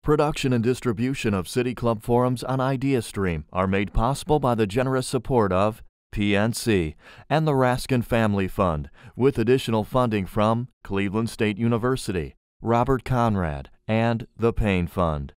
Production and distribution of City Club forums on IdeaStream are made possible by the generous support of PNC and the Raskin Family Fund, with additional funding from Cleveland State University, Robert Conrad, and the Payne Fund.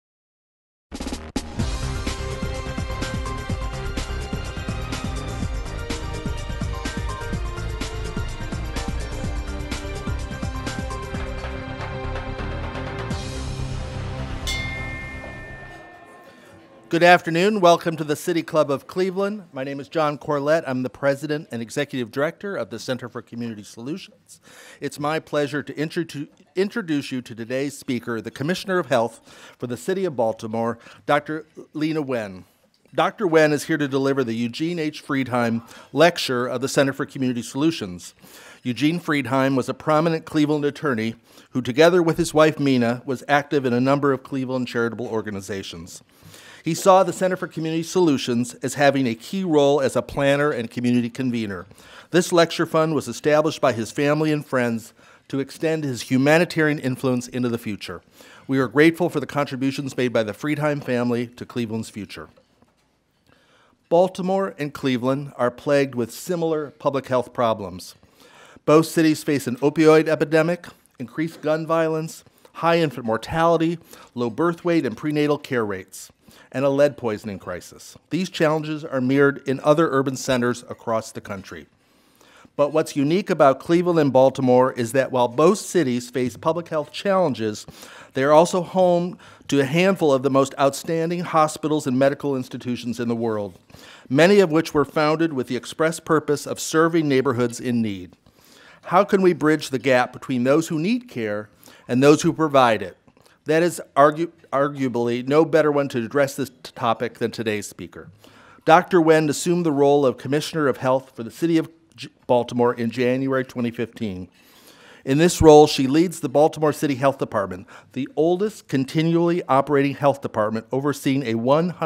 Good afternoon. Welcome to the City Club of Cleveland. My name is John Corlett. I'm the President and Executive Director of the Center for Community Solutions. It's my pleasure to introduce you to today's speaker, the Commissioner of Health for the City of Baltimore, Dr. Leana Wen. Dr. Wen is here to deliver the Eugene H. Friedheim Lecture of the Center for Community Solutions. Eugene Friedheim was a prominent Cleveland attorney who, together with his wife Mina, was active in a number of Cleveland charitable organizations. He saw the Center for Community Solutions as having a key role as a planner and community convener. This lecture fund was established by his family and friends to extend his humanitarian influence into the future. We are grateful for the contributions made by the Friedheim family to Cleveland's future. Baltimore and Cleveland are plagued with similar public health problems. Both cities face an opioid epidemic, increased gun violence, high infant mortality, low birth weight and prenatal care rates, and a lead poisoning crisis. These challenges are mirrored in other urban centers across the country. But what's unique about Cleveland and Baltimore is that while both cities face public health challenges, they are also home to a handful of the most outstanding hospitals and medical institutions in the world, many of which were founded with the express purpose of serving neighborhoods in need. How can we bridge the gap between those who need care and those who provide it? That is arguably no better one to address this topic than today's speaker. Dr. Wen assumed the role of Commissioner of Health for the City of Baltimore in January 2015. In this role, she leads the Baltimore City Health Department, the oldest continually operating health department, overseeing a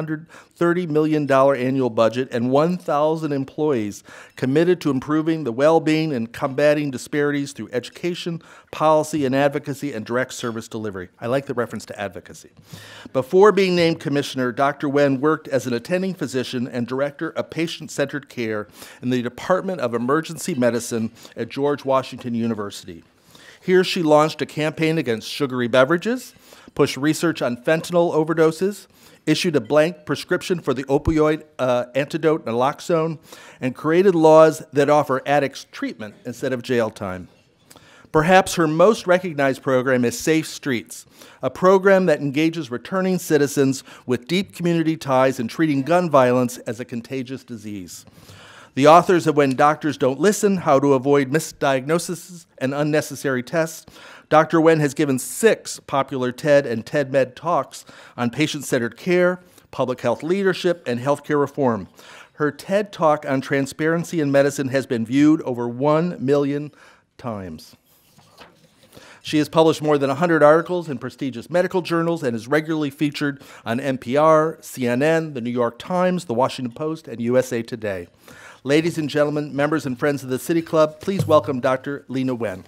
$130 million annual budget and 1,000 employees committed to improving the well-being and combating disparities through education, policy, and advocacy, and direct service delivery. I like the reference to advocacy. Before being named commissioner, Dr. Wen worked as an attending physician and director of patient-centered care in the Department of Emergency Medicine at George Washington University. Here she launched a campaign against sugary beverages, pushed research on fentanyl overdoses, issued a blank prescription for the opioid antidote naloxone, and created laws that offer addicts treatment instead of jail time. Perhaps her most recognized program is Safe Streets, a program that engages returning citizens with deep community ties in treating gun violence as a contagious disease. The authors of When Doctors Don't Listen, How to Avoid Misdiagnoses and Unnecessary Tests, Dr. Wen has given 6 popular TED and TED-Med talks on patient-centered care, public health leadership, and healthcare reform. Her TED Talk on transparency in medicine has been viewed over 1 million times. She has published more than 100 articles in prestigious medical journals and is regularly featured on NPR, CNN, The New York Times, The Washington Post, and USA Today. Ladies and gentlemen, members and friends of the City Club, please welcome Dr. Leana Wen.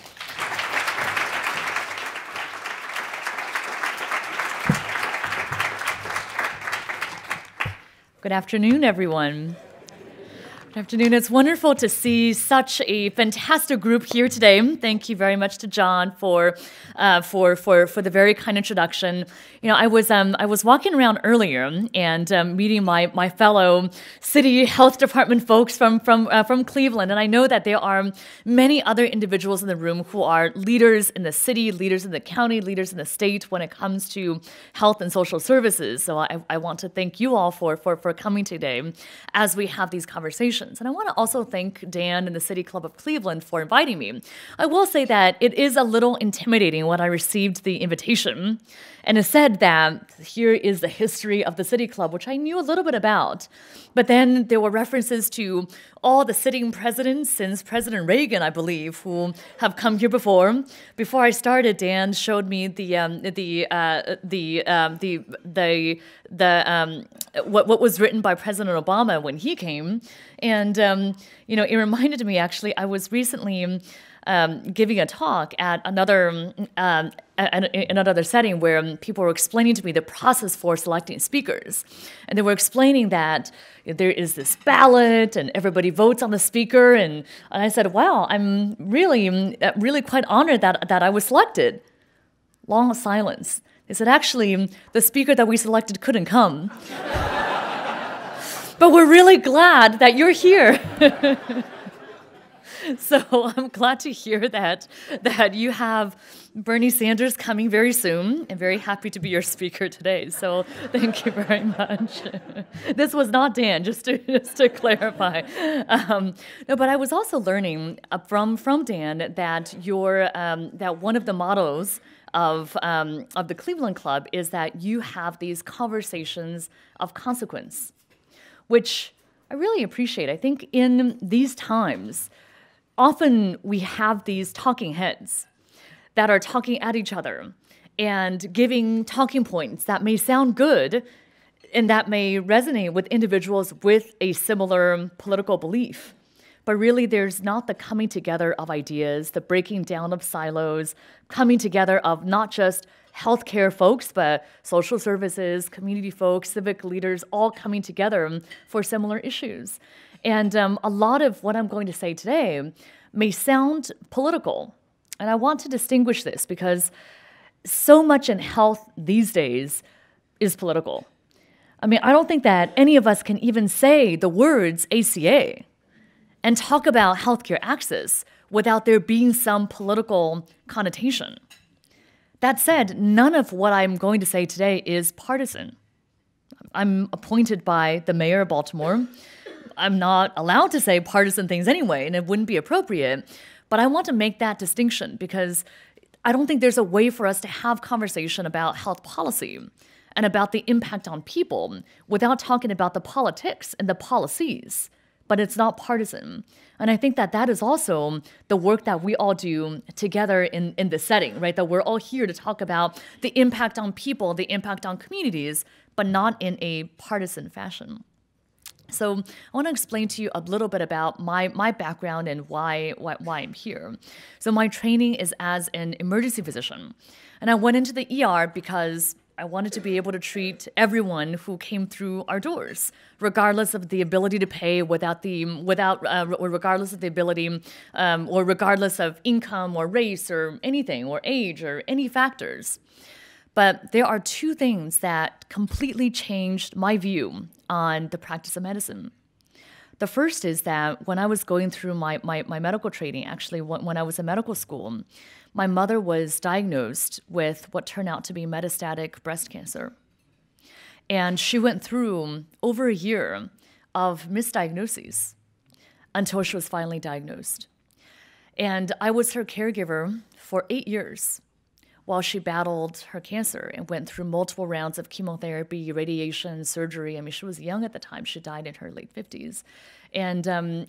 Good afternoon, everyone. Good afternoon. It's wonderful to see such a fantastic group here today. Thank you very much to John for the very kind introduction. You know, I was walking around earlier and meeting my fellow city health department folks from Cleveland, and I know that there are many other individuals in the room who are leaders in the city, leaders in the county, leaders in the state when it comes to health and social services. So I want to thank you all for coming today as we have these conversations. And I want to also thank Dan and the City Club of Cleveland for inviting me. I will say that it is a little intimidating when I received the invitation, and it said that here is the history of the City Club, which I knew a little bit about. But then there were references to all the sitting presidents since President Reagan, I believe, who have come here before. Before I started, Dan showed me what was written by President Obama when he came, and it reminded me, actually, I was recently giving a talk at another in another setting where people were explaining to me the process for selecting speakers. And they were explaining that there is this ballot and everybody votes on the speaker. And I said, wow, I'm really quite honored that I was selected. Long silence. They said, actually, the speaker that we selected couldn't come. But we're really glad that you're here. So I'm glad to hear that you have Bernie Sanders coming very soon, and very happy to be your speaker today. So thank you very much. This was not Dan, just to clarify. No, but I was also learning from Dan that that one of the mottos of the Cleveland Club is that you have these conversations of consequence, which I really appreciate. I think in these times, often we have these talking heads that are talking at each other and giving talking points that may sound good and that may resonate with individuals with a similar political belief. But really, there's not the coming together of ideas, the breaking down of silos, coming together of not just healthcare folks, but social services, community folks, civic leaders, all coming together for similar issues. And a lot of what I'm going to say today may sound political. And I want to distinguish this because so much in health these days is political. I mean, I don't think that any of us can even say the words ACA and talk about healthcare access without there being some political connotation. That said, none of what I'm going to say today is partisan. I'm appointed by the mayor of Baltimore. I'm not allowed to say partisan things anyway, and it wouldn't be appropriate. But I want to make that distinction because I don't think there's a way for us to have conversation about health policy and about the impact on people without talking about the politics and the policies. But it's not partisan. And I think that that is also the work that we all do together in this setting, right? That we're all here to talk about the impact on people, the impact on communities, but not in a partisan fashion. So I want to explain to you a little bit about my background and why I'm here. So my training is as an emergency physician. And I went into the ER because I wanted to be able to treat everyone who came through our doors, regardless of the ability to pay, or regardless of the ability, or regardless of income or race or anything, or age or any factors. But there are two things that completely changed my view on the practice of medicine. The first is that when I was going through my medical training, actually when I was in medical school, my mother was diagnosed with what turned out to be metastatic breast cancer. And she went through over a year of misdiagnoses until she was finally diagnosed. And I was her caregiver for 8 years while she battled her cancer and went through multiple rounds of chemotherapy, radiation, surgery. I mean, she was young at the time. She died in her late 50s. And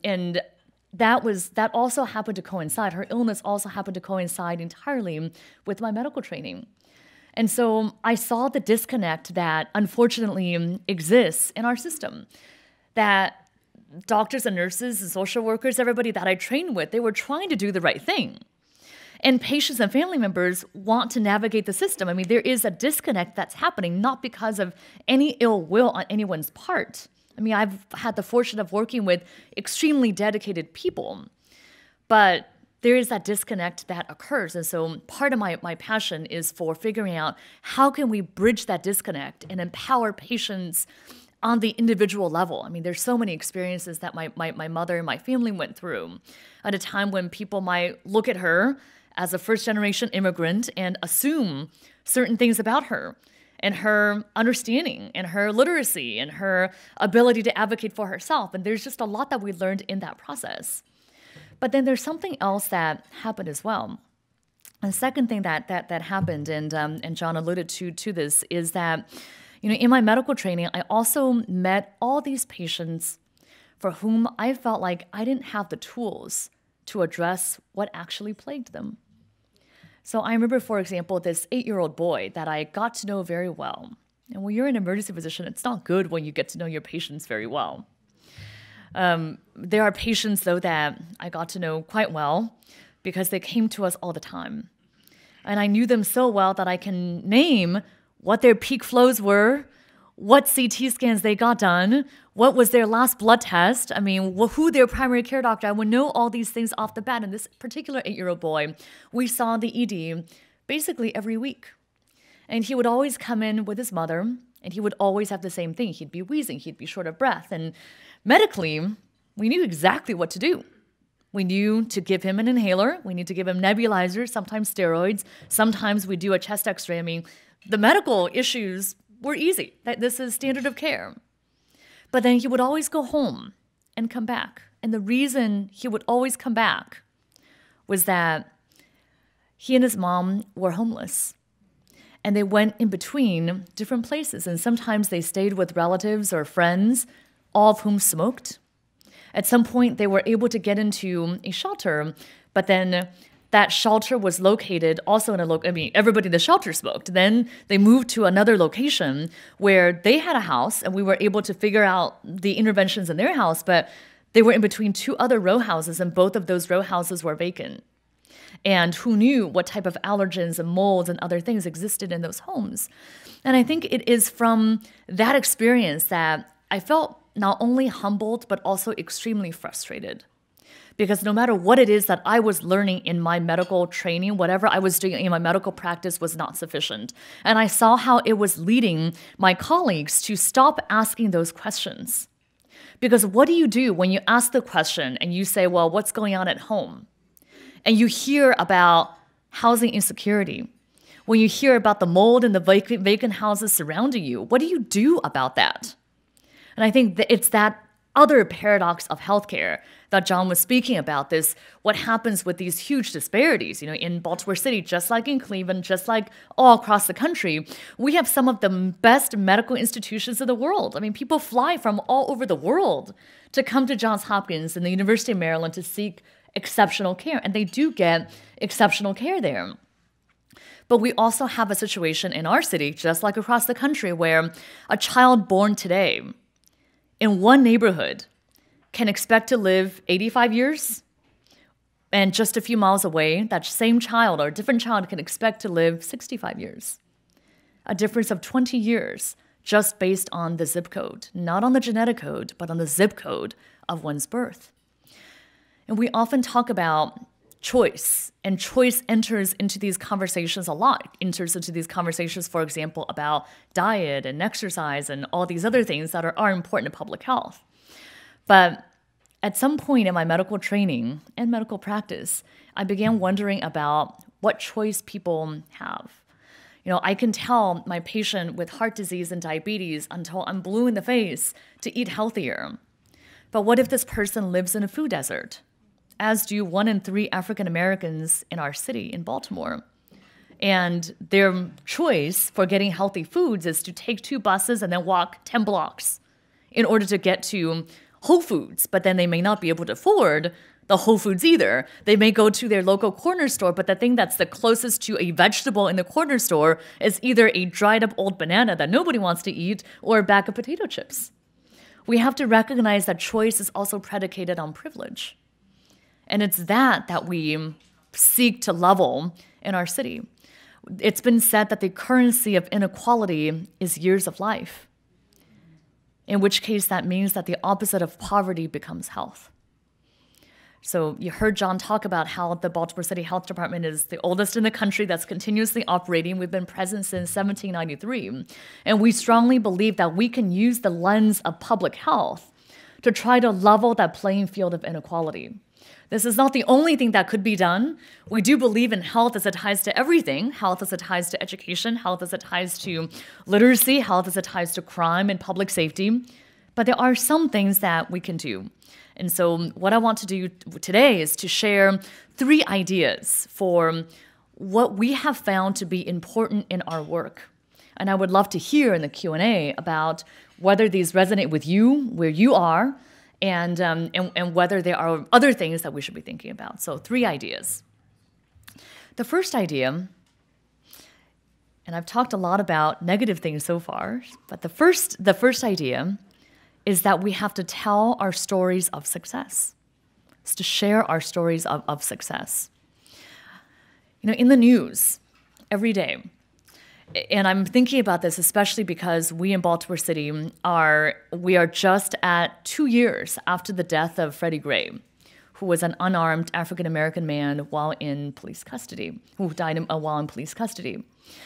that also happened to coincide. Her illness also happened to coincide entirely with my medical training. And so I saw the disconnect that unfortunately exists in our system, that doctors and nurses and social workers, everybody that I trained with, they were trying to do the right thing. And patients and family members want to navigate the system. I mean, there is a disconnect that's happening, not because of any ill will on anyone's part. I mean, I've had the fortune of working with extremely dedicated people, but there is that disconnect that occurs. And so part of my passion is for figuring out how can we bridge that disconnect and empower patients on the individual level. I mean, there's so many experiences that my mother and my family went through at a time when people might look at her as a first-generation immigrant and assume certain things about her and her understanding and her literacy and her ability to advocate for herself. And there's just a lot that we learned in that process. But then there's something else that happened as well. And the second thing that happened, and John alluded to this, is that in my medical training, I also met all these patients for whom I felt like I didn't have the tools to address what actually plagued them. So I remember, for example, this 8-year-old boy that I got to know very well. And when you're an emergency physician, it's not good when you get to know your patients very well. There are patients, though, that I got to know quite well because they came to us all the time. And I knew them so well that I can name what their peak flows were, what CT scans they got done, what was their last blood test, who their primary care doctor. I would know all these things off the bat. And this particular 8-year-old boy, we saw the ED basically every week. And he would always come in with his mother, and he would always have the same thing. He'd be wheezing, he'd be short of breath. And medically, we knew exactly what to do. We knew to give him an inhaler, we need to give him nebulizers, sometimes steroids, sometimes we do a chest x-ray. The medical issues were easy. This is standard of care. But then he would always go home and come back. And the reason he would always come back was that he and his mom were homeless. And they went in between different places. And sometimes they stayed with relatives or friends, all of whom smoked. At some point, they were able to get into a shelter, but then that shelter was located also in everybody in the shelter smoked. Then they moved to another location where they had a house, and we were able to figure out the interventions in their house, but they were in between 2 other row houses, and both of those row houses were vacant. And who knew what type of allergens and molds and other things existed in those homes? And I think it is from that experience that I felt not only humbled, but also extremely frustrated. Because no matter what it is that I was learning in my medical training, whatever I was doing in my medical practice was not sufficient. And I saw how it was leading my colleagues to stop asking those questions. Because what do you do when you ask the question and you say, well, what's going on at home? And you hear about housing insecurity. When you hear about the mold in the vacant houses surrounding you, what do you do about that? And I think that it's that other paradox of healthcare that John was speaking about, this, what happens with these huge disparities, in Baltimore City, just like in Cleveland, just like all across the country, we have some of the best medical institutions in the world. People fly from all over the world to come to Johns Hopkins and the University of Maryland to seek exceptional care, and they do get exceptional care there. But we also have a situation in our city, just like across the country, where a child born today in one neighborhood can expect to live 85 years, and just a few miles away, that same child or a different child can expect to live 65 years. A difference of 20 years just based on the zip code, not on the genetic code, but on the zip code of one's birth. And we often talk about choice, and choice enters into these conversations a lot. Enters into these conversations, for example, about diet and exercise and all these other things that are important to public health. But at some point in my medical training and medical practice, I began wondering about what choice people have. I can tell my patient with heart disease and diabetes until I'm blue in the face to eat healthier. But what if this person lives in a food desert? As do 1 in 3 African Americans in our city, in Baltimore. And their choice for getting healthy foods is to take 2 buses and then walk 10 blocks in order to get to Whole Foods. But then they may not be able to afford the Whole Foods either. They may go to their local corner store, but the thing that's the closest to a vegetable in the corner store is either a dried up old banana that nobody wants to eat or a bag of potato chips. We have to recognize that choice is also predicated on privilege. And it's that we seek to level in our city. It's been said that the currency of inequality is years of life, in which case that means that the opposite of poverty becomes health. So you heard John talk about how the Baltimore City Health Department is the oldest in the country that's continuously operating. We've been present since 1793. And we strongly believe that we can use the lens of public health to try to level that playing field of inequality. This is not the only thing that could be done. We do believe in health as it ties to everything. Health as it ties to education, health as it ties to literacy, health as it ties to crime and public safety. But there are some things that we can do. And so what I want to do today is to share 3 ideas for what we have found to be important in our work. And I would love to hear in the Q&A about whether these resonate with you, where you are, and whether there are other things that we should be thinking about. So 3 ideas. The first idea, and I've talked a lot about negative things so far, but the first idea is that we have to tell our stories of success. It's to share our stories of success. In the news every day, and I'm thinking about this especially because we in Baltimore City are just at 2 years after the death of Freddie Gray, who was an unarmed African-American man while in police custody, who died while in police custody.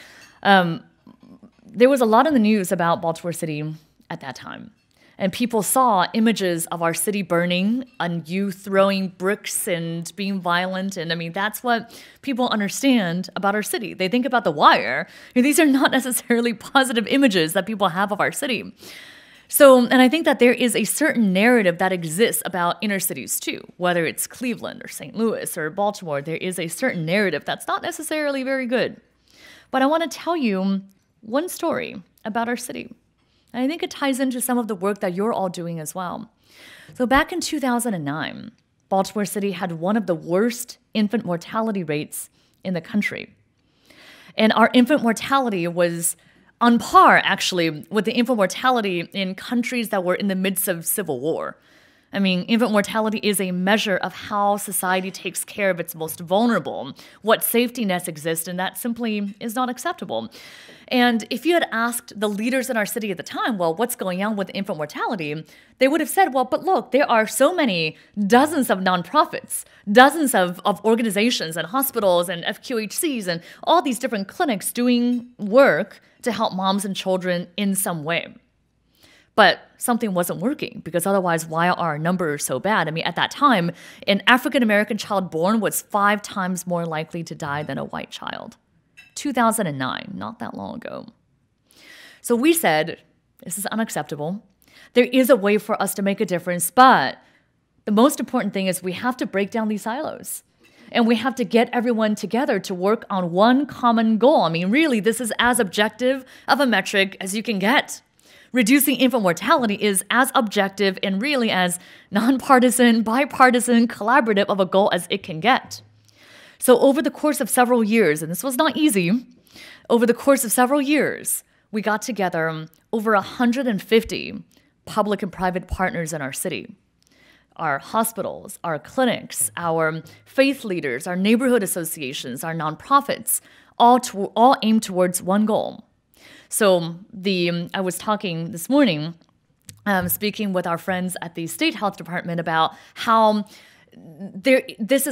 There was a lot in the news about Baltimore City at that time. And people saw images of our city burning and youth throwing bricks and being violent. And I mean, that's what people understand about our city. They think about The Wire. These are not necessarily positive images that people have of our city. So, and I think that there is a certain narrative that exists about inner cities too, whether it's Cleveland or St. Louis or Baltimore, there is a certain narrative that's not necessarily very good. But I want to tell you one story about our city. And I think it ties into some of the work that you're all doing as well. So back in 2009, Baltimore City had one of the worst infant mortality rates in the country. And our infant mortality was on par, actually, with the infant mortality in countries that were in the midst of civil war. I mean, infant mortality is a measure of how society takes care of its most vulnerable, what safety nets exist, and that simply is not acceptable. And if you had asked the leaders in our city at the time, well, what's going on with infant mortality, they would have said, well, but look, there are so many, dozens of nonprofits, dozens of organizations and hospitals and FQHCs and all these different clinics doing work to help moms and children in some way. But something wasn't working, because otherwise, why are our numbers so bad? I mean, at that time, an African-American child born was 5 times more likely to die than a white child. 2009, not that long ago. So we said, this is unacceptable. There is a way for us to make a difference, but the most important thing is we have to break down these silos. And we have to get everyone together to work on one common goal. I mean, really, this is as objective of a metric as you can get. Reducing infant mortality is as objective and really as nonpartisan, bipartisan, collaborative of a goal as it can get. So over the course of several years, and this was not easy, over the course of several years, we got together over 150 public and private partners in our city. Our hospitals, our clinics, our faith leaders, our neighborhood associations, our nonprofits, all aim towards one goal. So I was talking this morning, speaking with our friends at the State Health Department about how there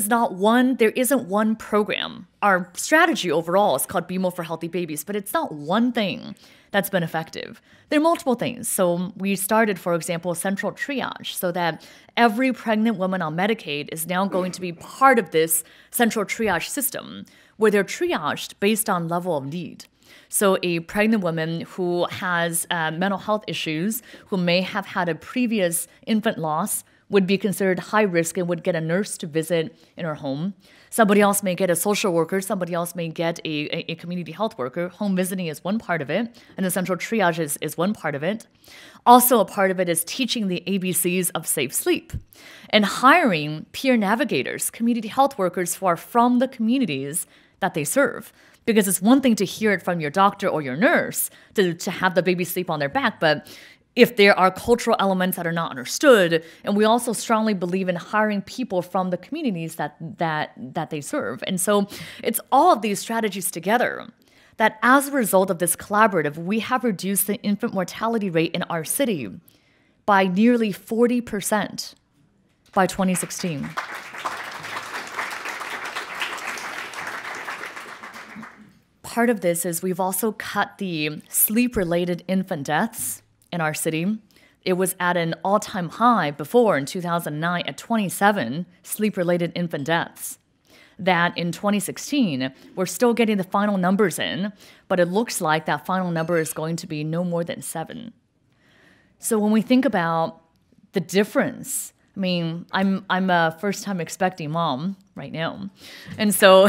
isn't one program. Our strategy overall is called Be More for Healthy Babies, but it's not one thing that's been effective. There are multiple things. So we started, for example, central triage, so that every pregnant woman on Medicaid is now going to be part of this central triage system, where they're triaged based on level of need. So a pregnant woman who has mental health issues, who may have had a previous infant loss, would be considered high risk and would get a nurse to visit in her home. Somebody else may get a social worker. Somebody else may get a community health worker. Home visiting is one part of it, and the central triage is one part of it. Also, a part of it is teaching the ABCs of safe sleep and hiring peer navigators, community health workers who are from the communities that they serve. Because it's one thing to hear it from your doctor or your nurse to have the baby sleep on their back, but if there are cultural elements that are not understood, and we also strongly believe in hiring people from the communities that they serve. And so it's all of these strategies together that as a result of this collaborative, we have reduced the infant mortality rate in our city by nearly 40% by 2016. Part of this is we've also cut the sleep-related infant deaths in our city. It was at an all-time high before in 2009 at 27 sleep-related infant deaths. That in 2016, we're still getting the final numbers in, but it looks like that final number is going to be no more than 7. So when we think about the difference, I mean, I'm a first-time expecting mom right now, and so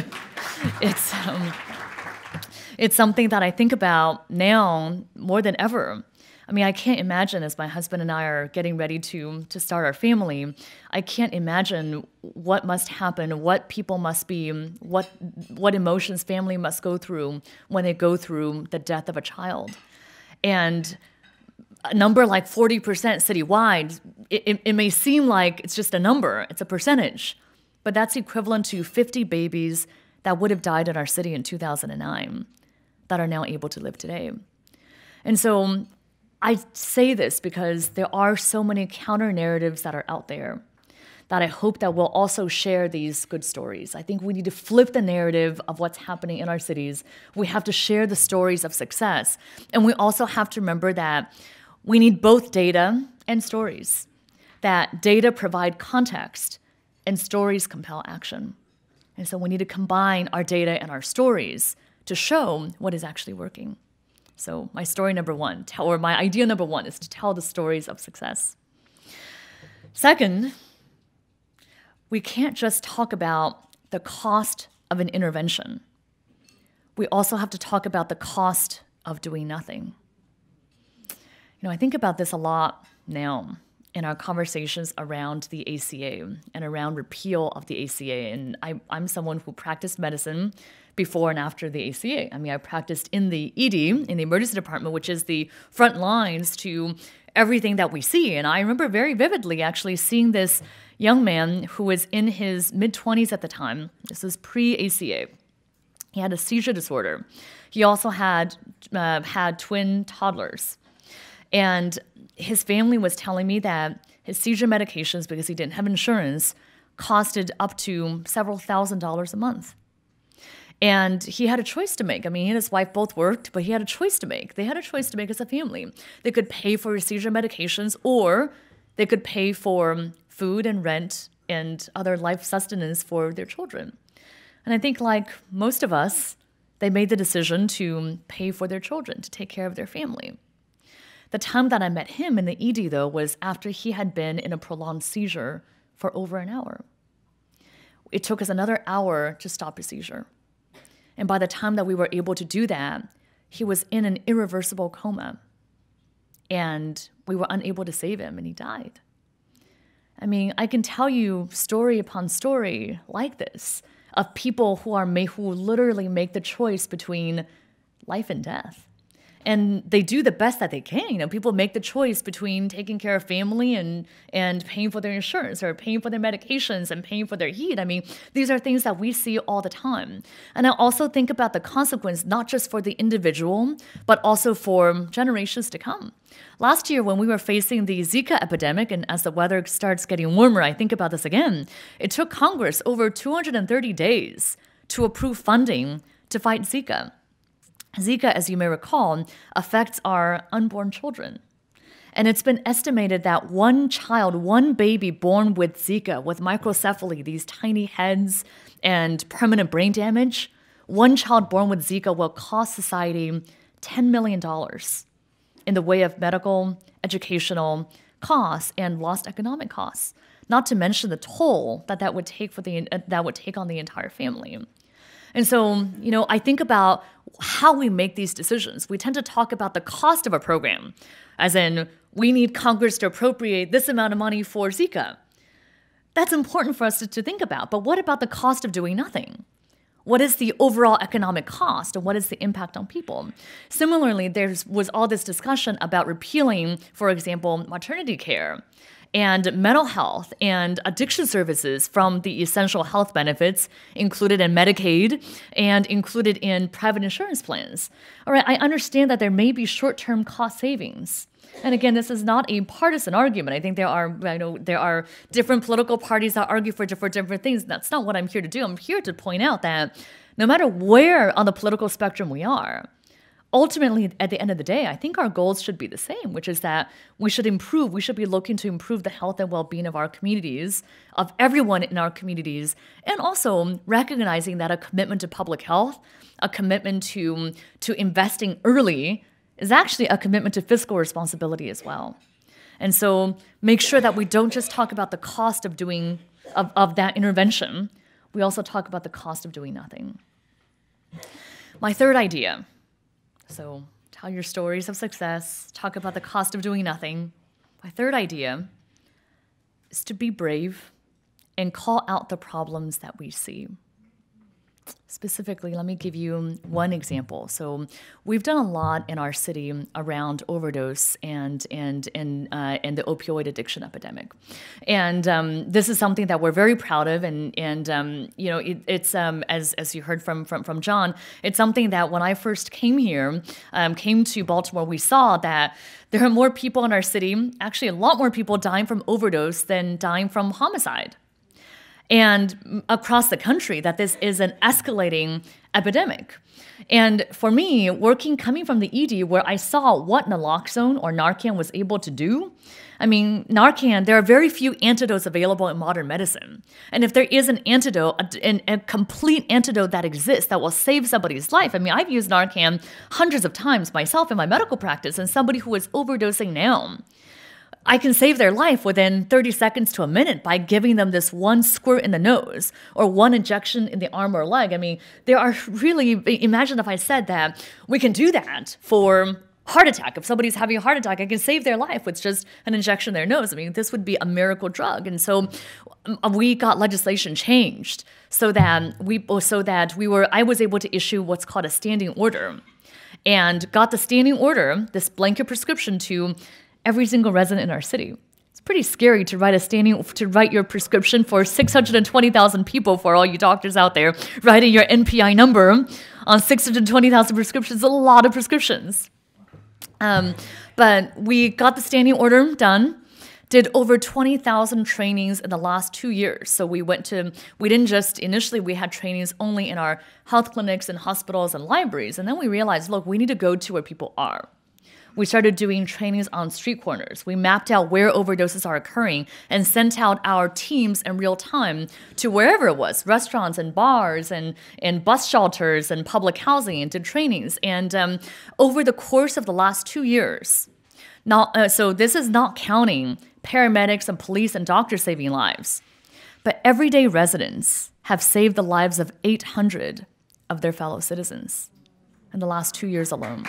it's something that I think about now more than ever. I mean, I can't imagine, as my husband and I are getting ready to start our family, I can't imagine what must happen, what people must be, what emotions family must go through when they go through the death of a child. And a number like 40% citywide, it may seem like it's just a number, it's a percentage, but that's equivalent to 50 babies that would have died in our city in 2009 that are now able to live today. And so I say this because there are so many counter narratives that are out there that I hope that we'll also share these good stories. I think we need to flip the narrative of what's happening in our cities. We have to share the stories of success. And we also have to remember that we need both data and stories, that data provide context and stories compel action. And so we need to combine our data and our stories to show what is actually working. So my story number one, or my idea number one, is to tell the stories of success. Second, we can't just talk about the cost of an intervention. We also have to talk about the cost of doing nothing. I think about this a lot now in our conversations around the ACA and around repeal of the ACA. And I'm someone who practiced medicine before and after the ACA. I practiced in the ED, in the emergency department, which is the front lines to everything that we see. And I remember very vividly actually seeing this young man who was in his mid-20s at the time. This was pre-ACA. He had a seizure disorder. He also had twin toddlers. And his family was telling me that his seizure medications, because he didn't have insurance, costed up to several $1,000s a month. And he had a choice to make. He and his wife both worked, but he had a choice to make. They had a choice to make as a family. They could pay for his seizure medications, or they could pay for food and rent and other life sustenance for their children. And I think, like most of us, they made the decision to pay for their children, to take care of their family. The time that I met him in the ED, though, was after he had been in a prolonged seizure for over an hour. It took us another hour to stop his seizure. And by the time that we were able to do that, he was in an irreversible coma. And we were unable to save him, and he died. I can tell you story upon story like this of people who literally make the choice between life and death. And they do the best that they can. People make the choice between taking care of family and paying for their insurance, or paying for their medications and paying for their heat. These are things that we see all the time. And I also think about the consequence, not just for the individual, but also for generations to come. Last year, when we were facing the Zika epidemic, and as the weather starts getting warmer, I think about this again, it took Congress over 230 days to approve funding to fight Zika. Zika, as you may recall, affects our unborn children. And it's been estimated that one baby born with Zika, with microcephaly, these tiny heads and permanent brain damage, one child born with Zika will cost society $10 million in the way of medical, educational costs and lost economic costs, not to mention the toll that would take on the entire family. And so, I think about how we make these decisions. We tend to talk about the cost of a program, as in, we need Congress to appropriate this amount of money for Zika. That's important for us to think about. But what about the cost of doing nothing? What is the overall economic cost, and what is the impact on people? Similarly, there was all this discussion about repealing, for example, maternity care and mental health and addiction services from the essential health benefits included in Medicaid and included in private insurance plans. All right, I understand that there may be short-term cost savings. And again, this is not a partisan argument. I think there are different political parties that argue for different things. That's not what I'm here to do. I'm here to point out that no matter where on the political spectrum we are, ultimately, at the end of the day, I think our goals should be the same, which is that we should be looking to improve the health and well-being of our communities, of everyone in our communities, and also recognizing that a commitment to public health, a commitment to investing early, is actually a commitment to fiscal responsibility as well. And so make sure that we don't just talk about the cost of that intervention, we also talk about the cost of doing nothing. My third idea. So tell your stories of success, talk about the cost of doing nothing. My third idea is to be brave and call out the problems that we see. Specifically, let me give you one example. So we've done a lot in our city around overdose and the opioid addiction epidemic, and this is something that we're very proud of. And you know, it's as you heard from John, it's something that when I first came here, came to Baltimore, we saw that there are more people in our city, actually a lot more people dying from overdose than dying from homicide. And across the country, that this is an escalating epidemic. And for me, coming from the ED, where I saw what naloxone or Narcan was able to do, I mean, Narcan, there are very few antidotes available in modern medicine. And if there is an antidote, a complete antidote that exists that will save somebody's life, I mean, I've used Narcan hundreds of times myself in my medical practice, and somebody who is overdosing now, I can save their life within 30 seconds to a minute by giving them this one squirt in the nose or one injection in the arm or leg. I mean, there are really, imagine if I said that we can do that for heart attack. If somebody's having a heart attack, I can save their life with just an injection in their nose. I mean, this would be a miracle drug. And so we got legislation changed so that I was able to issue what's called a standing order, and got the standing order, this blanket prescription, to every single resident in our city. It's pretty scary to write your prescription for 620,000 people, for all you doctors out there, writing your NPI number on 620,000 prescriptions, a lot of prescriptions. But we got the standing order done, did over 20,000 trainings in the last 2 years. So initially we had trainings only in our health clinics and hospitals and libraries. And then we realized, look, we need to go to where people are. We started doing trainings on street corners. We mapped out where overdoses are occurring and sent out our teams in real time to wherever it was, restaurants and bars and bus shelters and public housing, and did trainings. And over the course of the last 2 years, so this is not counting paramedics and police and doctors saving lives, but everyday residents have saved the lives of 800 of their fellow citizens in the last 2 years alone.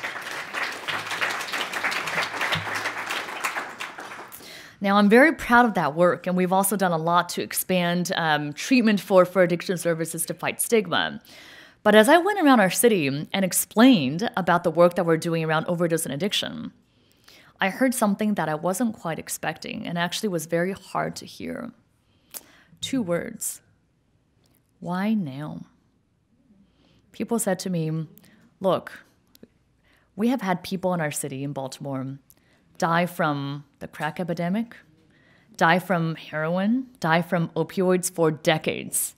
Now, I'm very proud of that work, and we've also done a lot to expand treatment for addiction services to fight stigma. But as I went around our city and explained about the work that we're doing around overdose and addiction, I heard something that I wasn't quite expecting and actually was very hard to hear. 2 words. Why now? People said to me, look, we have had people in our city in Baltimore die from the crack epidemic, die from heroin, die from opioids for decades.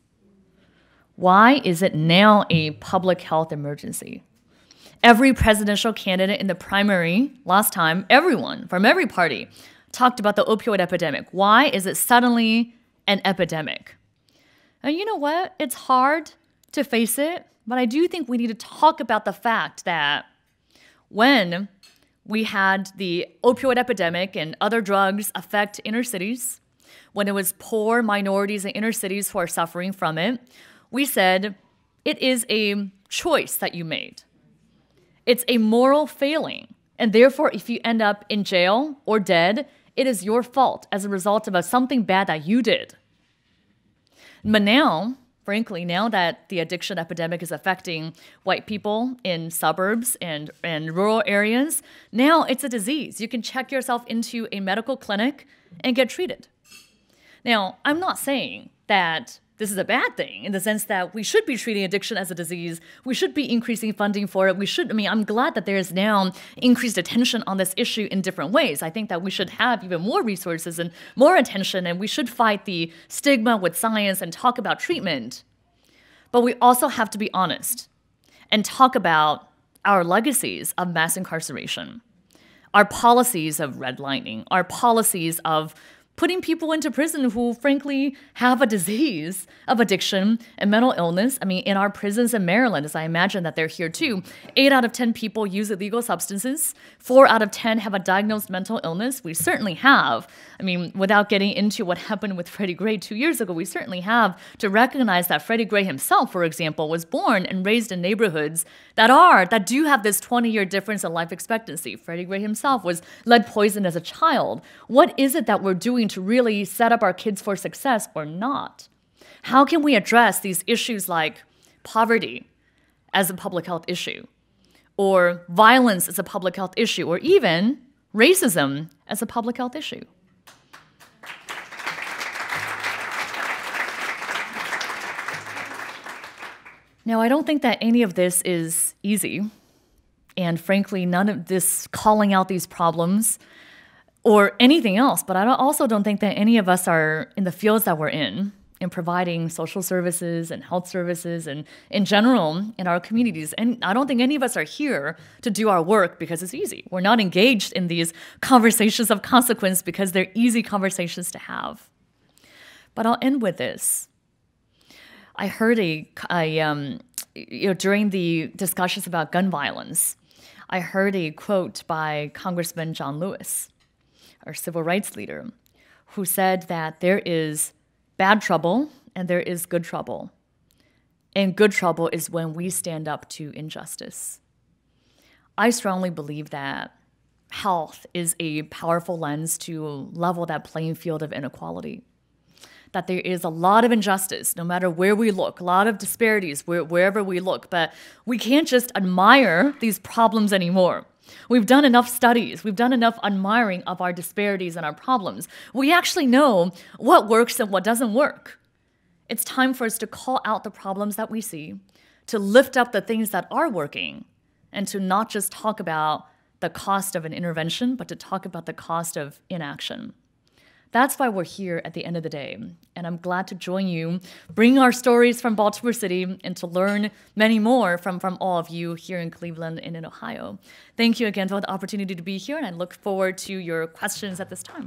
Why is it now a public health emergency? Every presidential candidate in the primary last time, everyone from every party talked about the opioid epidemic. Why is it suddenly an epidemic? And you know what? It's hard to face it, but I do think we need to talk about the fact that when we had the opioid epidemic and other drugs affect inner cities, when it was poor minorities in inner cities who are suffering from it, we said it is a choice that you made. It's a moral failing. And therefore, if you end up in jail or dead, it is your fault as a result of something bad that you did. But now, frankly, now that the addiction epidemic is affecting white people in suburbs and rural areas, now it's a disease. You can check yourself into a medical clinic and get treated. Now, I'm not saying that this is a bad thing in the sense that we should be treating addiction as a disease. We should be increasing funding for it. I'm glad that there is now increased attention on this issue in different ways. I think that we should have even more resources and more attention, and we should fight the stigma with science and talk about treatment. But we also have to be honest and talk about our legacies of mass incarceration, our policies of redlining, our policies of putting people into prison who, frankly, have a disease of addiction and mental illness. I mean, in our prisons in Maryland, as I imagine that they're here too, 8 out of 10 people use illegal substances. 4 out of 10 have a diagnosed mental illness. We certainly have. I mean, without getting into what happened with Freddie Gray 2 years ago, we certainly have to recognize that Freddie Gray himself, for example, was born and raised in neighborhoods that do have this 20-year difference in life expectancy. Freddie Gray himself was lead poisoned as a child. What is it that we're doing to really set up our kids for success or not? How can we address these issues like poverty as a public health issue, or violence as a public health issue, or even racism as a public health issue. Now, I don't think that any of this is easy, and frankly, none of this calling out these problems or anything else, but I also don't think that any of us are in the fields that we're in providing social services and health services and in general in our communities. And I don't think any of us are here to do our work because it's easy. We're not engaged in these conversations of consequence because they're easy conversations to have. But I'll end with this. I heard during the discussions about gun violence, I heard a quote by Congressman John Lewis, our civil rights leader, who said that there is bad trouble and there is good trouble. And good trouble is when we stand up to injustice. I strongly believe that health is a powerful lens to level that playing field of inequality. That there is a lot of injustice, no matter where we look, a lot of disparities wherever we look, but we can't just admire these problems anymore. We've done enough studies, we've done enough admiring of our disparities and our problems. We actually know what works and what doesn't work. It's time for us to call out the problems that we see, to lift up the things that are working, and to not just talk about the cost of an intervention, but to talk about the cost of inaction. That's why we're here at the end of the day. And I'm glad to join you, bring our stories from Baltimore City, and to learn many more from all of you here in Cleveland and in Ohio. Thank you again for the opportunity to be here, and I look forward to your questions at this time.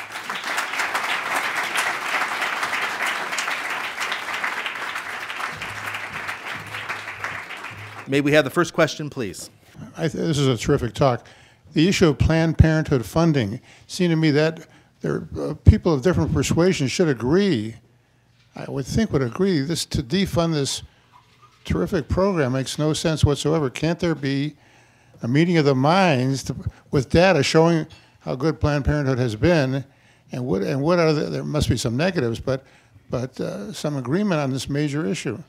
May we have the first question, please? This is a terrific talk. The issue of Planned Parenthood funding seemed to me that people of different persuasions should agree. I would agree to defund this terrific program makes no sense whatsoever. Can't there be a meeting of the minds with data showing how good Planned Parenthood has been, and what are there must be some negatives, but some agreement on this major issue?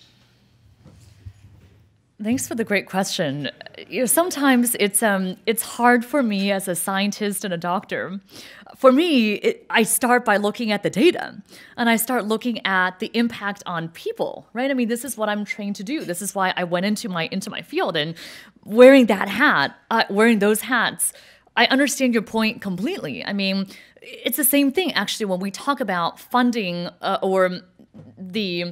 Thanks for the great question. Sometimes it's hard for me as a scientist and a doctor. For me, I start by looking at the data, and I start looking at the impact on people, right? I mean, this is what I'm trained to do. This is why I went into my field, and wearing those hats, I understand your point completely. I mean, it's the same thing actually when we talk about funding or the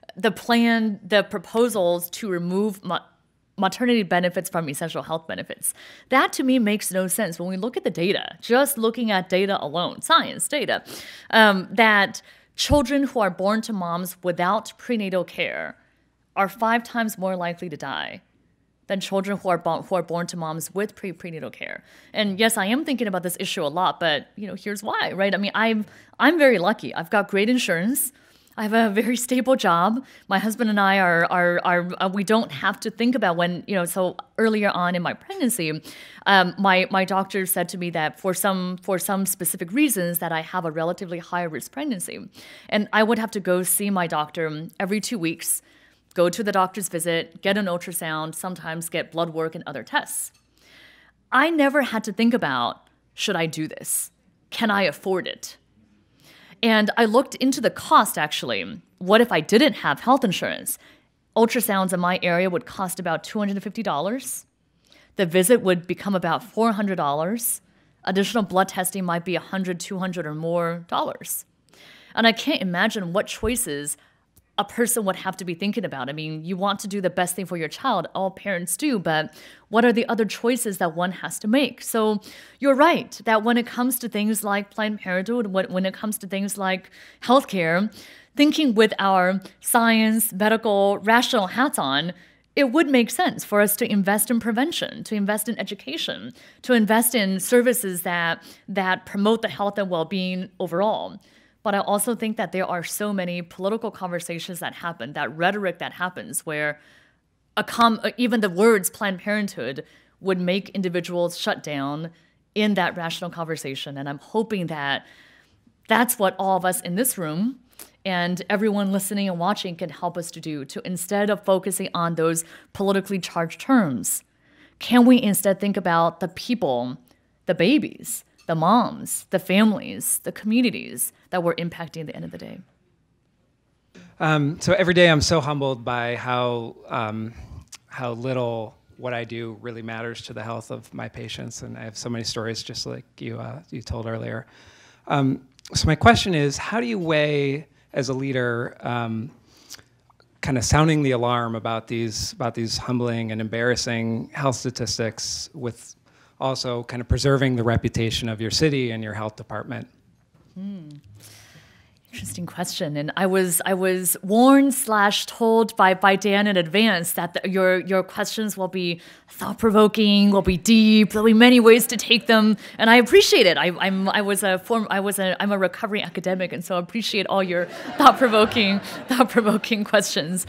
proposals to remove maternity benefits from essential health benefits. That to me makes no sense. When we look at the data, just looking at data alone, science data, that children who are born to moms without prenatal care are 5 times more likely to die than children who are born to moms with prenatal care. And yes, I am thinking about this issue a lot, but here's why, right? I mean, I'm very lucky. I've got great insurance. I have a very stable job. My husband and I are we don't have to think about when, so earlier on in my pregnancy, my doctor said to me that for some specific reasons that I have a relatively high risk pregnancy. And I would have to go see my doctor every 2 weeks, go to the doctor's visit, get an ultrasound, sometimes get blood work and other tests. I never had to think about, should I do this? Can I afford it? And I looked into the cost, actually. What if I didn't have health insurance? Ultrasounds in my area would cost about $250. The visit would become about $400. Additional blood testing might be $100, $200 or more dollars. And I can't imagine what choices a person would have to be thinking about. I mean, you want to do the best thing for your child. All parents do, but what are the other choices that one has to make? So you're right that when it comes to things like Planned Parenthood, when it comes to things like healthcare, thinking with our science, medical, rational hats on, it would make sense for us to invest in prevention, to invest in education, to invest in services that promote the health and well-being overall. But I also think that there are so many political conversations that happen, that rhetoric that happens, where even the words Planned Parenthood would make individuals shut down in that rational conversation. And I'm hoping that that's what all of us in this room and everyone listening and watching can help us to do, to instead of focusing on those politically charged terms, can we instead think about the people, the babies, the moms, the families, the communities that we're impacting at the end of the day? So every day I'm so humbled by how little what I do really matters to the health of my patients, and I have so many stories just like you told earlier. So my question is, how do you weigh, as a leader, kind of sounding the alarm about these humbling and embarrassing health statistics with also kind of preserving the reputation of your city and your health department? Interesting question. And I was warned/told by Dan in advance that your questions will be thought-provoking, will be deep. There'll be many ways to take them, and I appreciate it. I'm a recovering academic, and so I appreciate all your thought-provoking questions.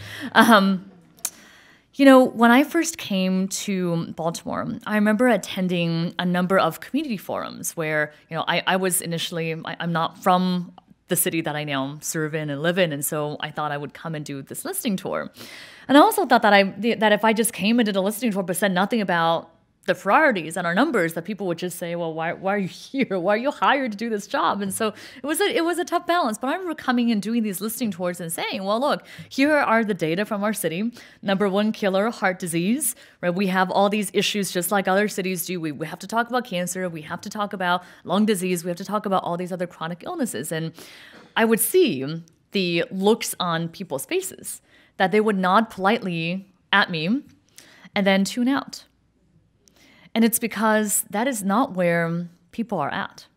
When I first came to Baltimore, I remember attending a number of community forums where, I was initially, I'm not from the city that I now serve in and live in, and so I thought I would come and do this listening tour. And I also thought that if I just came and did a listening tour but said nothing about the priorities and our numbers, that people would just say, well, why are you here? Why are you hired to do this job? And so it was a tough balance. But I remember coming and doing these listening tours and saying, well, look, here are the data from our city. Number one killer, heart disease, right? We have all these issues just like other cities do. We have to talk about cancer. We have to talk about lung disease. We have to talk about all these other chronic illnesses. And I would see the looks on people's faces, that they would nod politely at me and then tune out. And it's because that is not where people are at.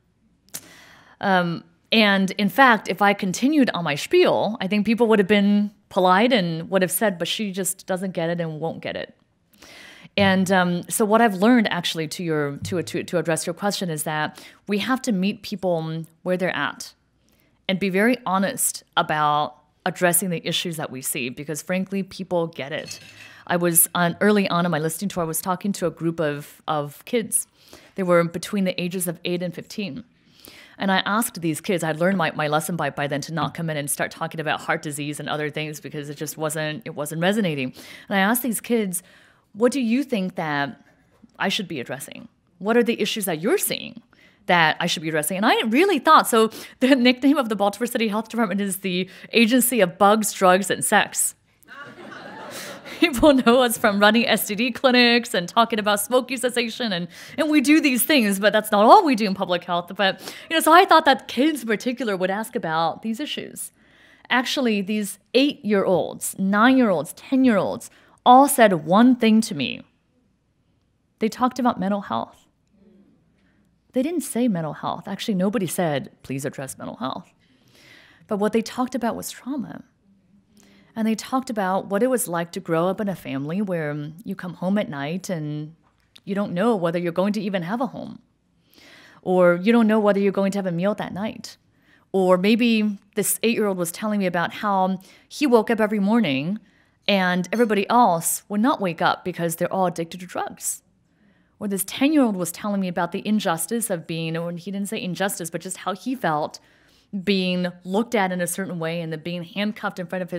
And in fact, if I continued on my spiel, I think people would have been polite and would have said, but she just doesn't get it and won't get it. And so what I've learned actually to address your question is that we have to meet people where they're at and be very honest about addressing the issues that we see, because frankly, people get it. I was early on in my listening tour, I was talking to a group of kids. They were between the ages of 8 and 15. And I asked these kids, I'd learned my lesson by then to not come in and start talking about heart disease and other things because it just wasn't resonating. And I asked these kids, what do you think that I should be addressing? What are the issues that you're seeing that I should be addressing? And I really thought, so the nickname of the Baltimore City Health Department is the Agency of Bugs, Drugs, and Sex. People know us from running STD clinics and talking about smoking cessation, and we do these things, but that's not all we do in public health. But so I thought that kids in particular would ask about these issues. Actually, these 8-year-olds, 9-year-olds, 10-year-olds all said one thing to me. They talked about mental health. They didn't say mental health. Actually, nobody said, please address mental health. But what they talked about was trauma. And they talked about what it was like to grow up in a family where you come home at night and you don't know whether you're going to even have a home. Or you don't know whether you're going to have a meal that night. Or maybe this 8-year-old was telling me about how he woke up every morning and everybody else would not wake up because they're all addicted to drugs. Or this 10-year-old was telling me about the injustice of being, or he didn't say injustice, but just how he felt being looked at in a certain way and then being handcuffed in front of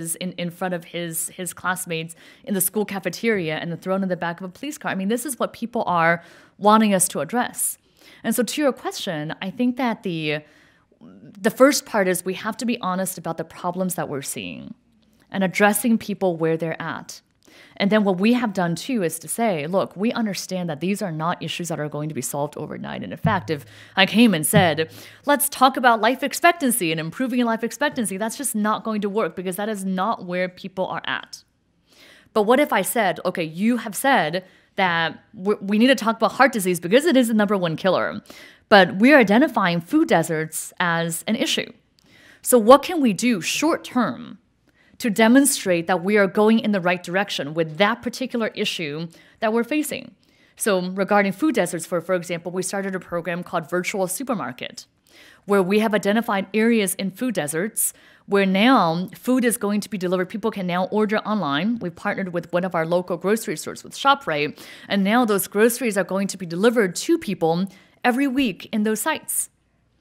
his classmates in the school cafeteria and then thrown in the back of a police car. I mean, this is what people are wanting us to address. And so to your question, I think that the first part is we have to be honest about the problems that we're seeing and addressing people where they're at. And then what we have done too is to say, look, we understand that these are not issues that are going to be solved overnight. And in fact, if I came and said, let's talk about life expectancy and improving life expectancy, that's just not going to work because that is not where people are at. But what if I said, okay, you have said that we need to talk about heart disease because it is the number one killer, but we're identifying food deserts as an issue. So what can we do short term to demonstrate that we are going in the right direction with that particular issue that we're facing? So regarding food deserts, for example, we started a program called Virtual Supermarket, where we have identified areas in food deserts where now food is going to be delivered. People can now order online. We've partnered with one of our local grocery stores, with ShopRite, and now those groceries are going to be delivered to people every week in those sites.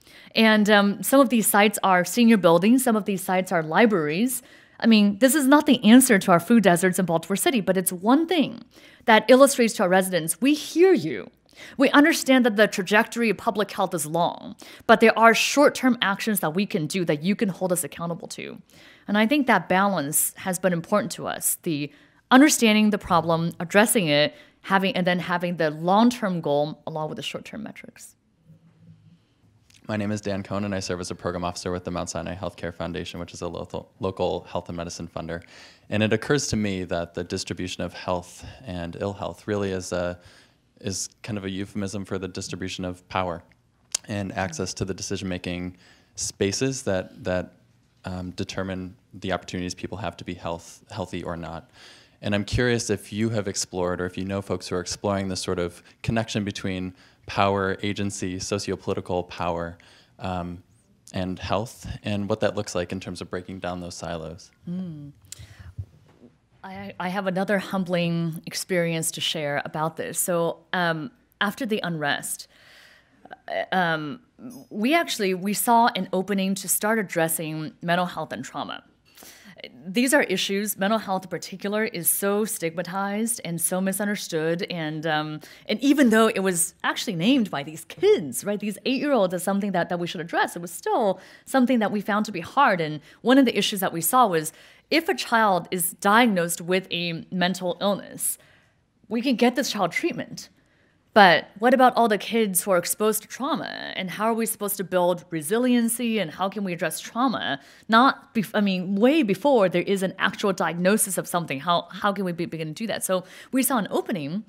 And some of these sites are senior buildings, some of these sites are libraries. I mean, this is not the answer to our food deserts in Baltimore City, but it's one thing that illustrates to our residents, we hear you. We understand that the trajectory of public health is long, but there are short-term actions that we can do that you can hold us accountable to. And I think that balance has been important to us, the understanding the problem, addressing it, and then having the long-term goal along with the short-term metrics. My name is Dan Cohn, and I serve as a program officer with the Mount Sinai Healthcare Foundation, which is a local health and medicine funder. And it occurs to me that the distribution of health and ill health really is kind of a euphemism for the distribution of power and access to the decision-making spaces that determine the opportunities people have to be healthy or not. And I'm curious if you have explored, or if you know folks who are exploring this sort of connection between power, agency, socio-political power, and health, and what that looks like in terms of breaking down those silos. I have another humbling experience to share about this. So after the unrest, we saw an opening to start addressing mental health and trauma. These are issues, mental health in particular is so stigmatized and so misunderstood, and even though it was actually named by these kids, right, these 8-year-olds as something that we should address, it was still something that we found to be hard. And one of the issues that we saw was if a child is diagnosed with a mental illness, we can get this child treatment. But what about all the kids who are exposed to trauma? And how are we supposed to build resiliency, and how can we address trauma? Way before there is an actual diagnosis of something. How can we begin to do that? So we saw an opening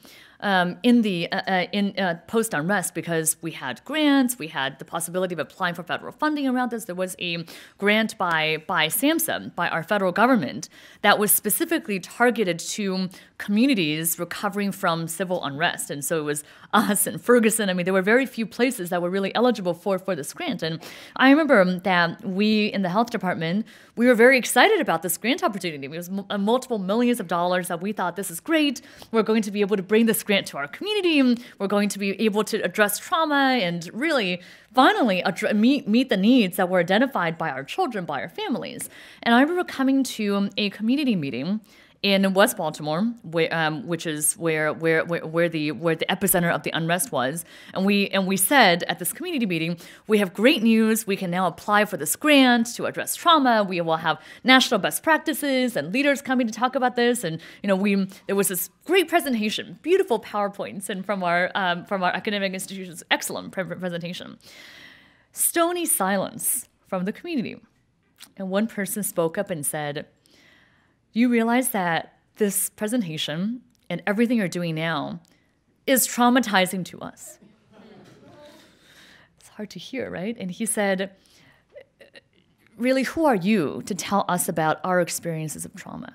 in post unrest because we had grants, we had the possibility of applying for federal funding around this. There was a grant by SAMHSA, by our federal government, that was specifically targeted to communities recovering from civil unrest. And so it was us and Ferguson. I mean, there were very few places that were really eligible for this grant. And I remember that we in the health department, we were very excited about this grant opportunity. It was multiple millions of dollars that we thought, this is great. We're going to be able to bring this grant to our community. We're going to be able to address trauma and really finally meet the needs that were identified by our children, by our families. And I remember coming to a community meeting in West Baltimore, which is where the epicenter of the unrest was, and we said at this community meeting, we have great news. We can now apply for this grant to address trauma. We will have national best practices and leaders coming to talk about this. And there was this great presentation, beautiful PowerPoints, and from our academic institutions, excellent presentation. Stony silence from the community, and one person spoke up and said, you realize that this presentation and everything you're doing now is traumatizing to us. It's hard to hear, right? And he said, really, who are you to tell us about our experiences of trauma?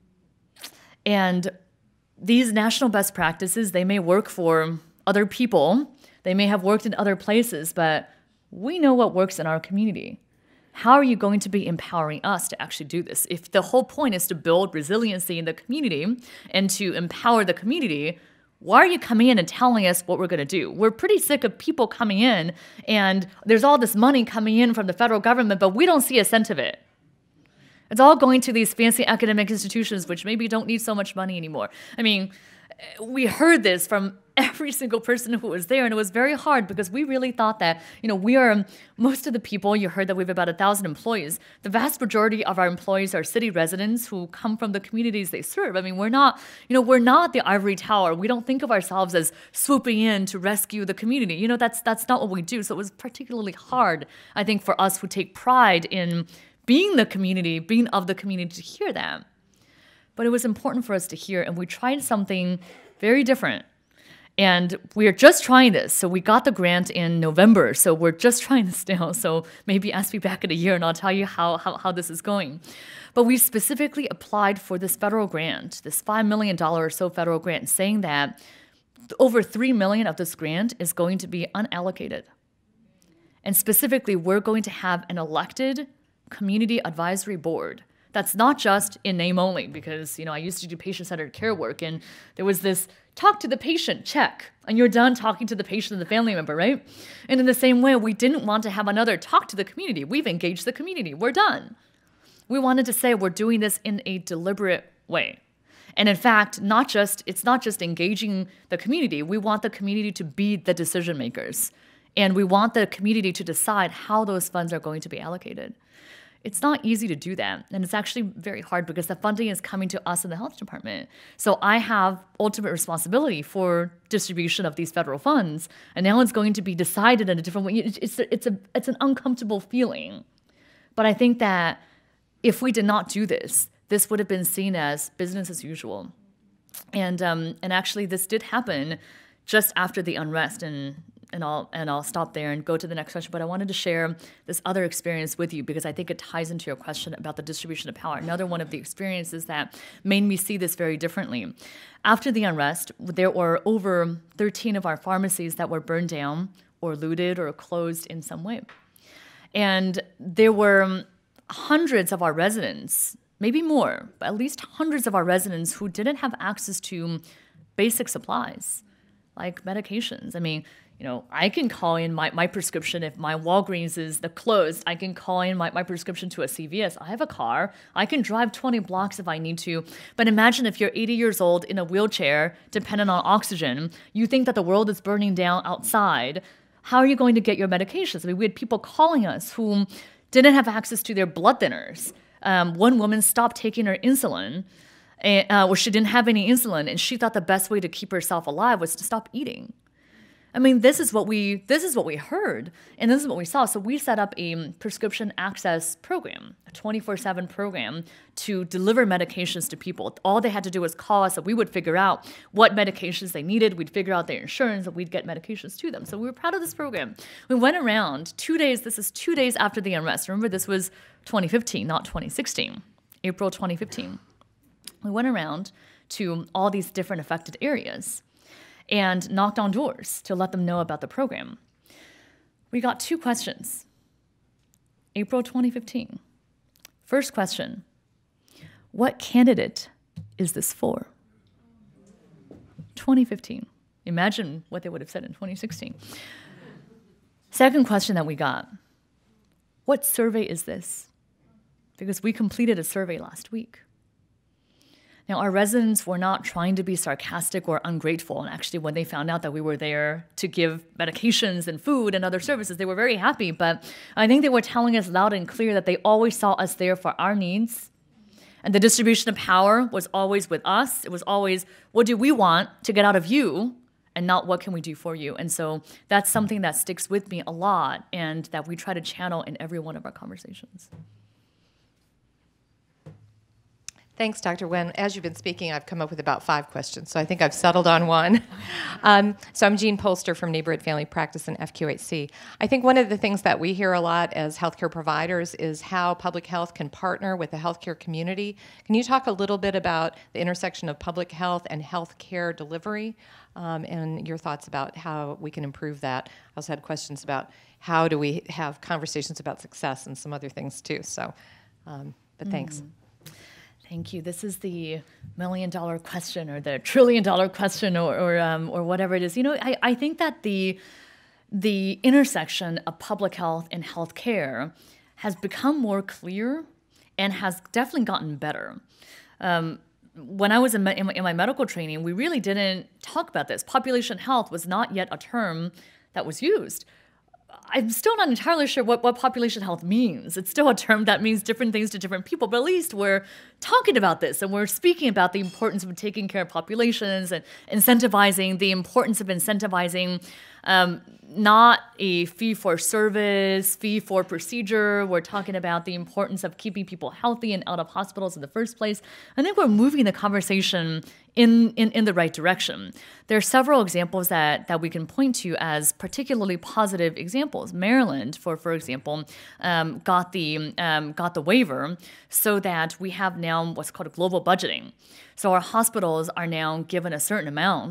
And these national best practices, they may work for other people, they may have worked in other places, but we know what works in our community. How are you going to be empowering us to actually do this? If the whole point is to build resiliency in the community and to empower the community, why are you coming in and telling us what we're going to do? We're pretty sick of people coming in, and there's all this money coming in from the federal government, but we don't see a cent of it. It's all going to these fancy academic institutions, which maybe don't need so much money anymore. I mean, we heard this from every single person who was there, and it was very hard because we really thought that, most of the people, you heard that we have about 1,000 employees. The vast majority of our employees are city residents who come from the communities they serve. I mean, we're not the ivory tower. We don't think of ourselves as swooping in to rescue the community. That's not what we do. So it was particularly hard, I think, for us who take pride in being the community, being of the community, to hear that. But it was important for us to hear, and we tried something very different. And we're just trying this. So we got the grant in November, so we're just trying this now. So maybe ask me back in a year and I'll tell you how this is going. But we specifically applied for this federal grant, this $5 million or so federal grant, saying that over $3 million of this grant is going to be unallocated. And specifically, we're going to have an elected community advisory board That's not just in name only, because I used to do patient-centered care work, and there was this talk to the patient, check, and you're done talking to the patient and the family member, right? And in the same way, we didn't want to have another talk to the community. We've engaged the community. We're done. We wanted to say we're doing this in a deliberate way. And in fact, it's not just engaging the community. We want the community to be the decision makers. And we want the community to decide how those funds are going to be allocated. It's not easy to do that. And it's actually very hard because the funding is coming to us in the health department. So I have ultimate responsibility for distribution of these federal funds. And now it's going to be decided in a different way. It's an uncomfortable feeling. But I think that if we did not do this, this would have been seen as business as usual. And actually this did happen just after the unrest, and I'll stop there and go to the next question. But I wanted to share this other experience with you because I think it ties into your question about the distribution of power. Another one of the experiences that made me see this very differently. After the unrest, there were over 13 of our pharmacies that were burned down or looted or closed in some way. And there were hundreds of our residents, maybe more, but at least hundreds of our residents who didn't have access to basic supplies like medications. I mean, I can call in my prescription if my Walgreens is closed. I can call in my prescription to a CVS. I have a car. I can drive 20 blocks if I need to. But imagine if you're 80 years old in a wheelchair, dependent on oxygen. You think that the world is burning down outside. How are you going to get your medications? I mean, we had people calling us who didn't have access to their blood thinners. One woman stopped taking her insulin, or she didn't have any insulin, and she thought the best way to keep herself alive was to stop eating. I mean, this is what we heard, and this is what we saw. So we set up a prescription access program, a 24/7 program to deliver medications to people. All they had to do was call us, and we would figure out what medications they needed. We'd figure out their insurance, and we'd get medications to them. So we were proud of this program. We went around 2 days. This is 2 days after the unrest. Remember, this was 2015, not 2016, April 2015. We went around to all these different affected areas and knocked on doors to let them know about the program. We got 2 questions. April 2015. First question, what candidate is this for? 2015. Imagine what they would have said in 2016. Second question that we got, what survey is this? Because we completed a survey last week. Now, our residents were not trying to be sarcastic or ungrateful. And actually, when they found out that we were there to give medications and food and other services, they were very happy. But I think they were telling us loud and clear that they always saw us there for our needs. And the distribution of power was always with us. It was always, what do we want to get out of you? And not what can we do for you? And so that's something that sticks with me a lot and that we try to channel in every one of our conversations. Thanks, Dr. Wen. As you've been speaking, I've come up with about 5 questions, so I think I've settled on one. So I'm Jean Polster from Neighborhood Family Practice in FQHC. I think one of the things that we hear a lot as healthcare providers is how public health can partner with the healthcare community. Can you talk a little bit about the intersection of public health and healthcare delivery and your thoughts about how we can improve that? I also had questions about how do we have conversations about success and some other things too. So, but thanks. Thank you. This is the million-dollar question or the trillion-dollar question or whatever it is. I think that the intersection of public health and healthcare has become more clear and has definitely gotten better. When I was in my medical training, we really didn't talk about this. Population health was not yet a term that was used. I'm still not entirely sure what population health means. It's still a term that means different things to different people, but at least we're talking about this and we're speaking about the importance of taking care of populations and incentivizing the importance of incentivizing not a fee-for-service, fee-for-procedure. We're talking about the importance of keeping people healthy and out of hospitals in the first place. I think we're moving the conversation in the right direction. There are several examples that we can point to as particularly positive examples. Maryland, for example, got the waiver so that we have now what's called global budgeting. So our hospitals are now given a certain amount,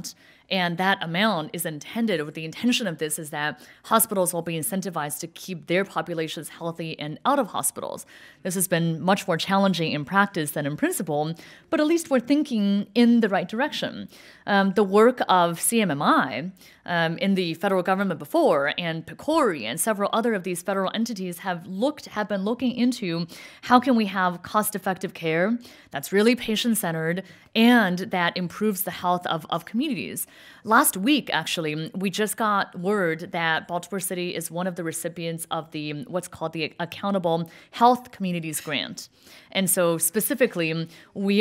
And that amount is intended, or the intention of this is that hospitals will be incentivized to keep their populations healthy and out of hospitals. This has been much more challenging in practice than in principle, but at least we're thinking in the right direction. The work of CMMI in the federal government before, and PCORI and several other of these federal entities have been looking into how can we have cost-effective care that's really patient-centered and that improves the health of communities. Last week, actually, we just got word that Baltimore City is one of the recipients of the what's called the Accountable Health Communities Grant. And so specifically,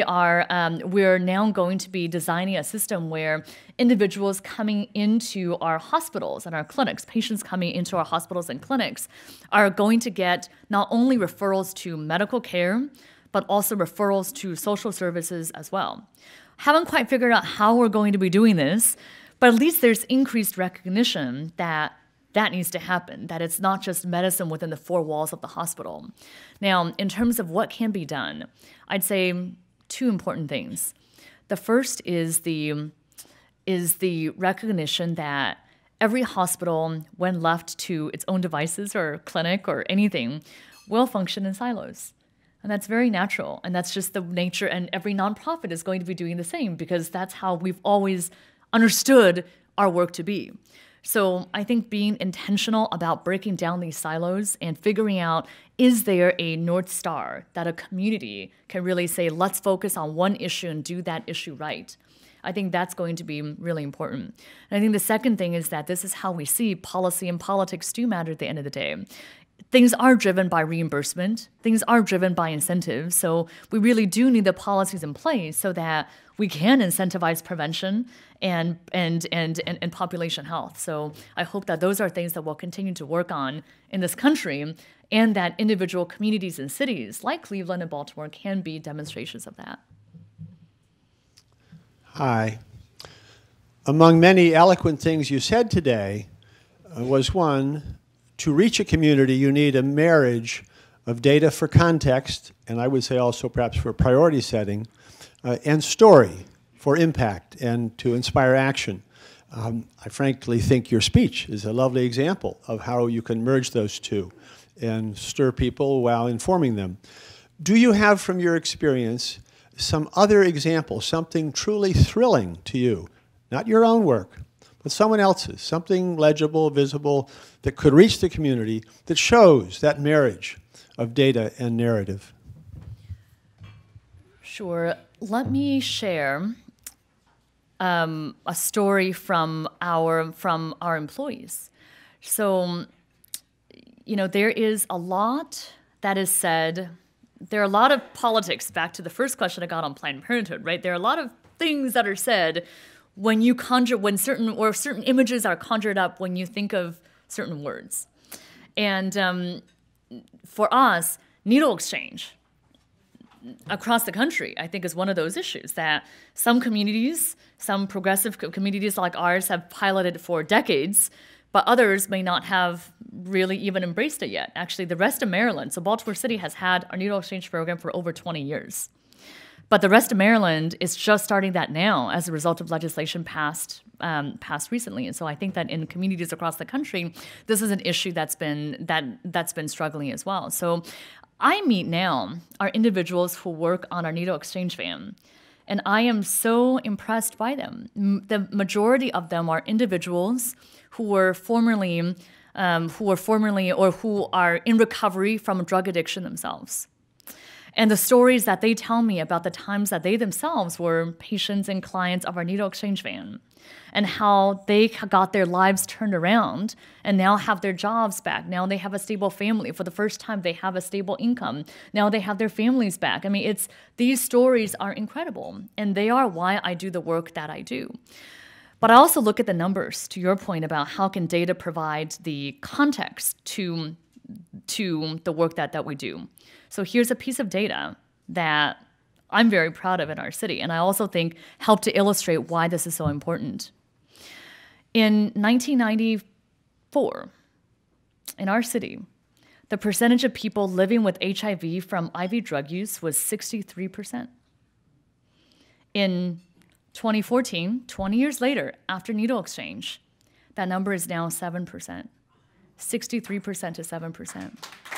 we're now going to be designing a system where individuals coming into our hospitals and our clinics, patients coming into our hospitals and clinics, are going to get not only referrals to medical care, but also referrals to social services as well. Haven't quite figured out how we're going to be doing this, but at least there's increased recognition that that needs to happen, that it's not just medicine within the four walls of the hospital. Now, in terms of what can be done, I'd say two important things. The first is the recognition that every hospital, when left to its own devices or clinic or anything, will function in silos. And that's very natural, and that's just the nature, and every nonprofit is going to be doing the same because that's how we've always understood our work to be. So I think being intentional about breaking down these silos and figuring out, is there a North Star that a community can really say, let's focus on one issue and do that issue right. I think that's going to be really important. And I think the second thing is that this is how we see policy and politics do matter at the end of the day. Things are driven by reimbursement. Things are driven by incentives. So we really do need the policies in place so that we can incentivize prevention and population health. So I hope that those are things that we'll continue to work on in this country, and that individual communities and cities like Cleveland and Baltimore can be demonstrations of that. Hi. Among many eloquent things you said today was one, to reach a community, you need a marriage of data for context, and I would say also perhaps for priority setting, and story for impact and to inspire action. I frankly think your speech is a lovely example of how you can merge those two and stir people while informing them. Do you have, from your experience, some other example, something truly thrilling to you, not your own work, but someone else's, something legible, visible, that could reach the community that shows that marriage of data and narrative? Sure. Let me share a story from our employees. So, there is a lot that is said. There are a lot of politics, back to the first question I got on Planned Parenthood, right? There are a lot of things that are said when certain images are conjured up when you think of certain words. And for us, needle exchange across the country, I think, is one of those issues that some communities, some progressive communities like ours, have piloted for decades, but others may not have really even embraced it yet. Actually, the rest of Maryland, so Baltimore City has had our needle exchange program for over 20 years. But the rest of Maryland is just starting that now as a result of legislation passed recently. And so I think that in communities across the country, this is an issue that's been struggling as well. So I meet now our individuals who work on our needle exchange van, and I am so impressed by them. The majority of them are individuals who are in recovery from drug addiction themselves. And the stories that they tell me about the times that they themselves were patients and clients of our needle exchange van, and how they got their lives turned around and now have their jobs back. Now they have a stable family. For the first time, they have a stable income. Now they have their families back. I mean, these stories are incredible, and they are why I do the work that I do. But I also look at the numbers, to your point about how can data provide the context to the work that we do. So here's a piece of data that I'm very proud of in our city, and I also think help to illustrate why this is so important. In 1994, in our city, the percentage of people living with HIV from IV drug use was 63%. In 2014, 20 years later, after needle exchange, that number is now 7%. 63% to 7%.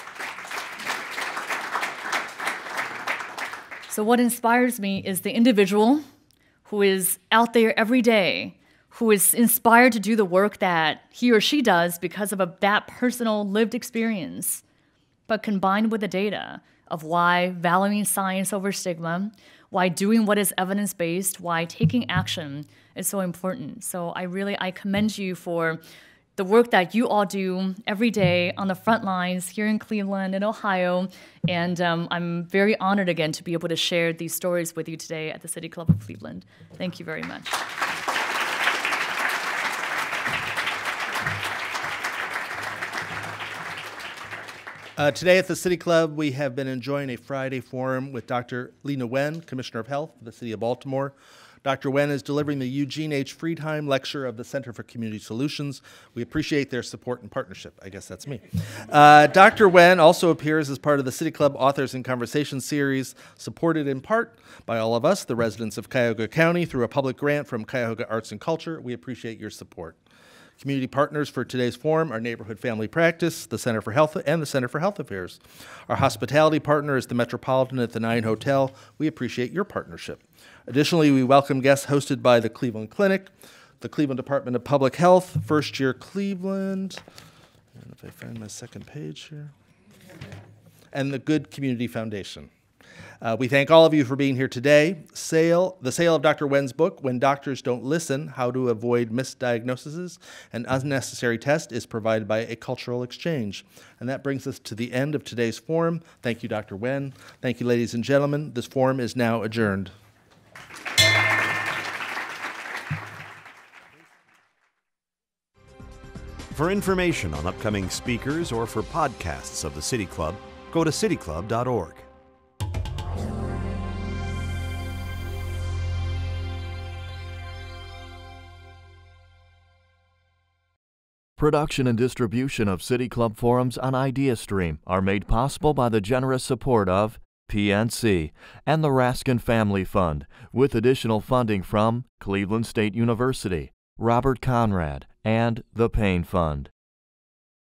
So what inspires me is the individual who is out there every day, who is inspired to do the work that he or she does because of that personal lived experience, but combined with the data of why valuing science over stigma, why doing what is evidence-based, why taking action is so important. So I commend you for the work that you all do every day on the front lines here in Cleveland and Ohio. And I'm very honored again to be able to share these stories with you today at the City Club of Cleveland. Thank you very much. Today at the City Club, we have been enjoying a Friday forum with Dr. Leana Wen, Commissioner of Health for the City of Baltimore. Dr. Wen is delivering the Eugene H. Friedheim Lecture of the Center for Community Solutions. We appreciate their support and partnership. I guess that's me. Dr. Wen also appears as part of the City Club Authors in Conversation series, supported in part by all of us, the residents of Cuyahoga County, through a public grant from Cuyahoga Arts and Culture. We appreciate your support. Community partners for today's forum are Neighborhood Family Practice, the Center for Health, and the Center for Health Affairs. Our hospitality partner is the Metropolitan at the 9 Hotel. We appreciate your partnership. Additionally, we welcome guests hosted by the Cleveland Clinic, the Cleveland Department of Public Health, First Year Cleveland, and if I find my second page here, and the Good Community Foundation. We thank all of you for being here today. The sale of Dr. Wen's book, When Doctors Don't Listen, How to Avoid Misdiagnoses and Unnecessary Tests, is provided by A Cultural Exchange. And that brings us to the end of today's forum. Thank you, Dr. Wen. Thank you, ladies and gentlemen. This forum is now adjourned. For information on upcoming speakers or for podcasts of the City Club, go to cityclub.org. Production and distribution of City Club forums on IdeaStream are made possible by the generous support of PNC and the Raskin Family Fund, with additional funding from Cleveland State University, Robert Conrad, and the Payne Fund.